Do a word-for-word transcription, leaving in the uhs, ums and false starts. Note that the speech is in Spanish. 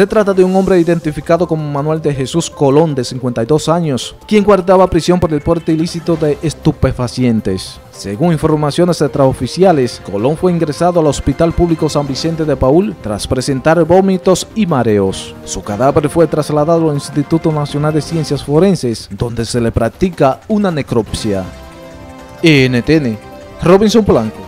Se trata de un hombre identificado como Manuel de Jesús Colón, de cincuenta y dos años, quien guardaba prisión por el porte ilícito de estupefacientes. Según informaciones extraoficiales, Colón fue ingresado al Hospital Público San Vicente de Paúl tras presentar vómitos y mareos. Su cadáver fue trasladado al Instituto Nacional de Ciencias Forenses, donde se le practica una necropsia. E N T N, Robinson Polanco.